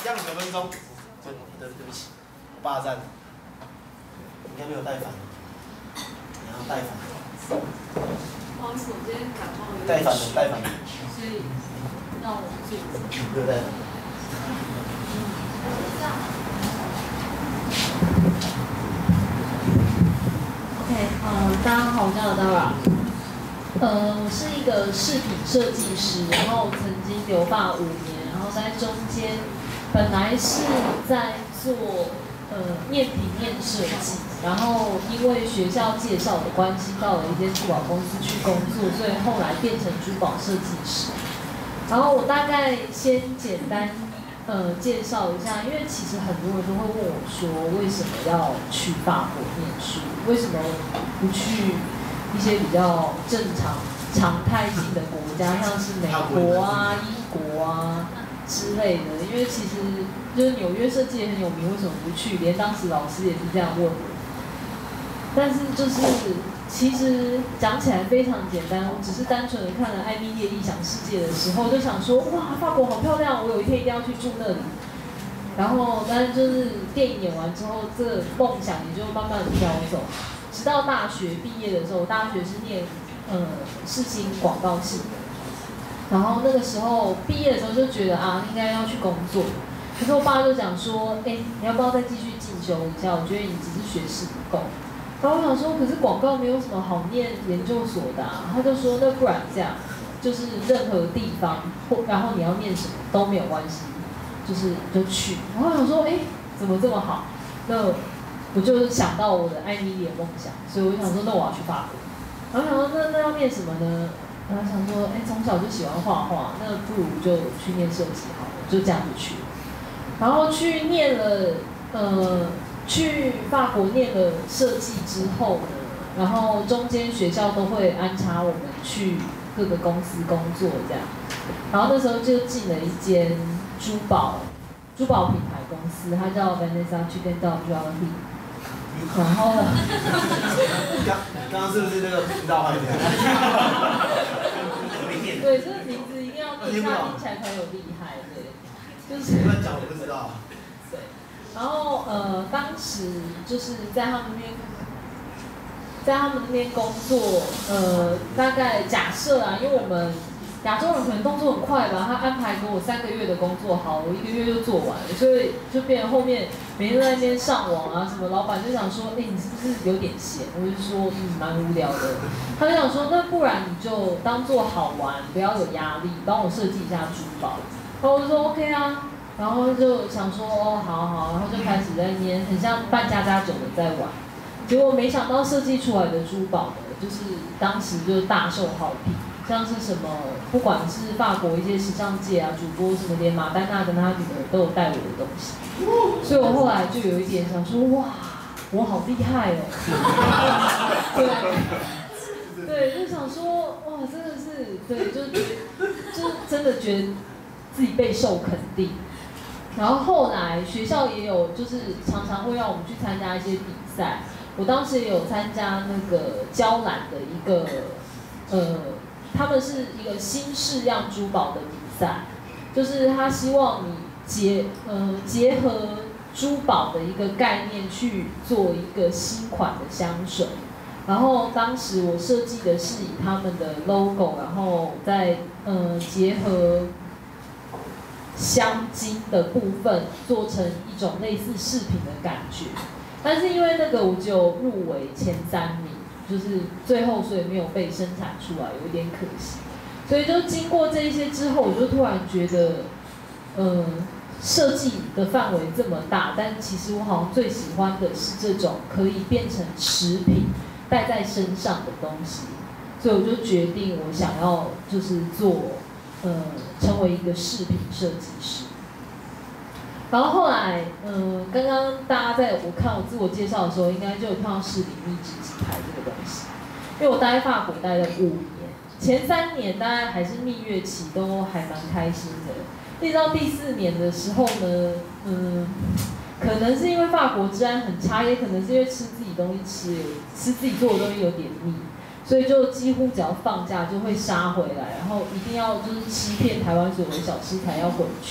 这样9分钟，对不起，我霸占，应该没有带反，你要带反。 不好意思，我今天感冒有点带反的，带反的。 所以让我做。 对不对？ OK， 大家好，我叫 Dara。我是一个饰品设计师，然后曾经留发5年，然后在中间本来是在做面平面设计，然后因为学校介绍的关系，到了一间珠宝公司去工作，所以后来变成珠宝设计师。然后我大概先简单介绍一下，因为其实很多人都会问我说，为什么要去法国念书？为什么不去一些比较正常态性的国家，像是美国啊、英国啊之类的？因为其实就是纽约设计也很有名，为什么不去？连当时老师也是这样问我。但是就是其实讲起来非常简单，我只是单纯的看了艾米丽的异想世界的时候，就想说哇，法国好漂亮，我有一天一定要去住那里。然后，但是就是电影演完之后，这个梦想也就慢慢的飘走。直到大学毕业的时候，我大学是念世新广告系的。然后那个时候毕业的时候就觉得啊，应该要去工作。可是我爸就讲说，你要不要再继续进修一下？我觉得你只是学识不够。然后我想说，可是广告没有什么好念研究所的啊。他就说，那不然这样，就是任何地方然后你要念什么都没有关系，就去。然后我想说，怎么这么好？那我就想到我的艾米丽的梦想，所以我就想说，那我要去法国。然后想说，那要念什么呢？然后想说，从小就喜欢画画，那不如就去念设计好了，就这样就去了。然后去念了，去法国念了设计之后呢，然后中间学校都会安插我们去各个公司工作这样。然后那时候就进了一间珠宝品牌公司，它叫 Vanessa Chicken Jewelry。然后， 刚刚是不是那个频道还对，这个名字一定要念下，听起来才有厉害，对，就是乱讲我不知道。 对，然后当时就是在他们那边工作，大概假设啊，因为我们亚洲人可能动作很快吧，他安排给我3个月的工作，好，我1个月就做完了，所以就变成后面每天都在那边上网啊，什么老板就想说，你是不是有点闲？我就说，蛮无聊的。他就想说，那不然你就当做好玩，不要有压力，帮我设计一下珠宝。然后我就说 OK 啊，然后就想说，好，然后就开始在那边很像扮家家酒的在玩。结果没想到设计出来的珠宝呢，就是当时就大受好评。像是什么，不管是法国一些时尚界啊，主播什么，连马丹娜跟她女儿都有带我的东西，所以我后来就有一点想说，哇，我好厉害哦！对，就想说，哇，真的是，对，就是真的觉得自己备受肯定。然后后来学校也有，就是常常会让我们去参加一些比赛。我当时也有参加那个娇兰的一个，他们是一个新式样珠宝的比赛，就是他希望你结合珠宝的一个概念去做一个新款的香水。然后当时我设计的是以他们的 logo， 然后再结合香精的部分做成一种类似饰品的感觉。但是因为那个我只有入围前3名。就是最后，所以没有被生产出来，有一点可惜。所以就经过这一些之后，我就突然觉得，设计的范围这么大，但其实我好像最喜欢的是这种可以变成食品带在身上的东西。所以我就决定，我想要就是成为一个饰品设计师。然后后来，刚刚大家我看我自我介绍的时候，应该就有看到士林秘制鸡排这个东西。因为我待在法国待了5年，前3年大概还是蜜月期，都还蛮开心的。一直到第4年的时候呢，可能是因为法国治安很差，也可能是因为吃自己东西吃自己做的东西有点腻，所以就几乎只要放假就会杀回来，然后一定要就是吃遍台湾所有的小吃才要回去。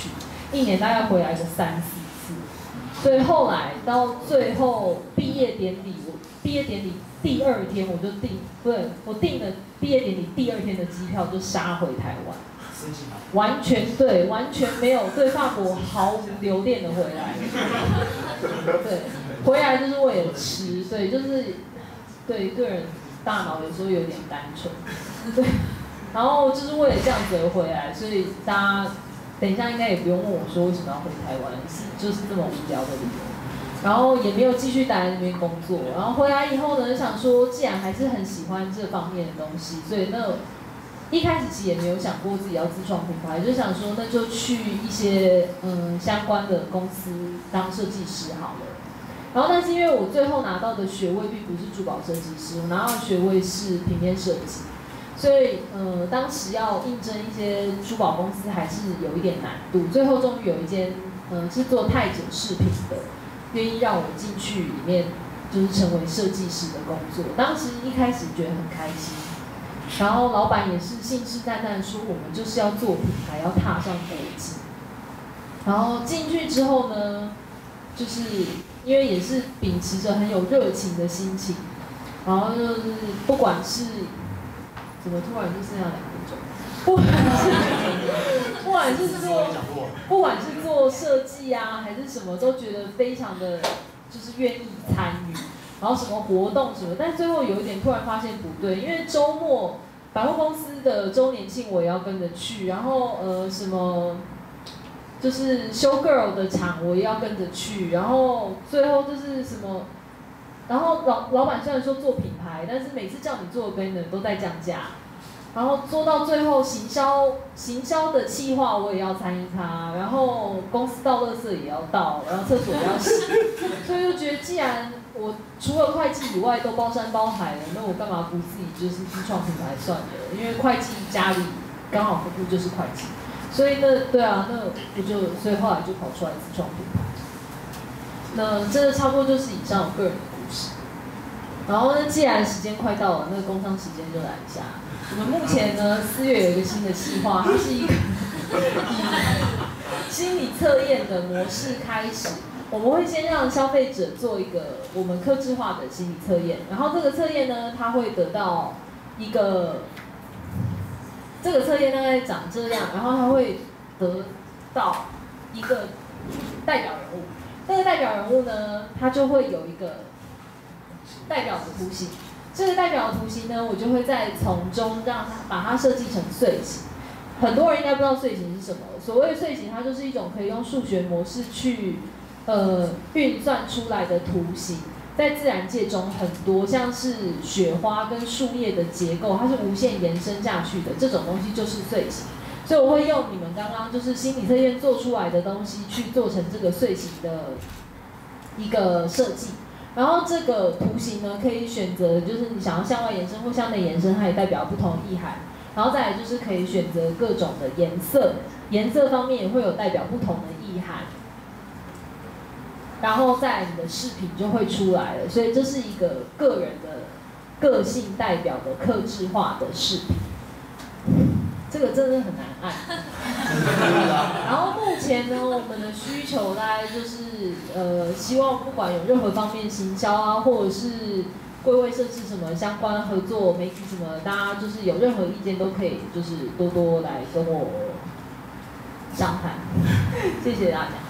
1年大概回来个3、4次。所以后来到最后毕业典礼，我毕业典礼第2天我就我订了毕业典礼第2天的机票就杀回台湾。完全没有对法国毫无留恋的回来，对，回来就是为了吃，对，就是对个人大脑有时候有点单纯，对，然后就是为了这样子而回来，所以大家等一下应该也不用问我说为什么要回台湾，就是这么无聊的理由，然后也没有继续待在那边工作，然后回来以后呢，想说既然还是很喜欢这方面的东西，所以一开始其实也没有想过自己要自创品牌，就想说那就去一些相关的公司当设计师好了。然后但是因为我最后拿到的学位并不是珠宝设计师，我拿到的学位是平面设计，所以当时要应征一些珠宝公司还是有一点难度。最后终于有一间是做泰剪饰品的，愿意让我进去里面就是成为设计师的工作。当时一开始觉得很开心。然后老板也是信誓旦旦说，我们就是要做品牌，要踏上国际。然后进去之后呢，就是因为也是秉持着很有热情的心情，然后就是不管是怎么突然就剩下2分钟，不管是做设计啊还是什么，都觉得非常的就是愿意参与。然后什么活动什么，但最后有一点突然发现不对，因为周末百货公司的周年庆我也要跟着去，然后什么就是 show girl 的场我也要跟着去，然后最后就是什么，然后老板虽然说做品牌，但是每次叫你做的 banner 都在降价，然后做到最后行销的企划我也要参与它，然后公司倒垃圾也要倒，然后厕所也要洗，所以就觉得既然我除了会计以外都包山包海了，那我干嘛不自己就是自创品牌算了？因为会计家里刚好夫妇就是会计，所以所以后来就跑出来自创品牌。那这差不多就是以上我个人的故事。然后呢，既然时间快到了，那个工商时间就来一下。我们目前呢4月有一个新的计划，它是一个以心理测验的模式开始。我们会先让消费者做一个我们客制化的心理测验，然后这个测验呢，它会得到这个测验大概长这样，然后它会得到一个代表人物，这个代表人物呢，它就会有一个代表的图形，这个代表的图形呢，我就会再从中把它设计成碎形。很多人应该不知道碎形是什么，所谓碎形，它就是一种可以用数学模式去运算出来的图形，在自然界中很多，像是雪花跟树叶的结构，它是无限延伸下去的，这种东西就是碎形。所以我会用你们刚刚就是心理测验做出来的东西去做成这个碎形的一个设计。然后这个图形呢，可以选择就是你想要向外延伸或向内延伸，它也代表不同的意涵。然后再来就是可以选择各种的颜色，颜色方面也会有代表不同的意涵。然后再来你的饰品就会出来了，所以这是一个个人的个性代表的客制化的饰品。这个真的很难按。然后目前呢，我们的需求大概就是希望不管有任何方面行销啊，或者是柜位设置什么相关合作媒体什么，大家就是有任何意见都可以就是多多来跟我商谈。谢谢大家。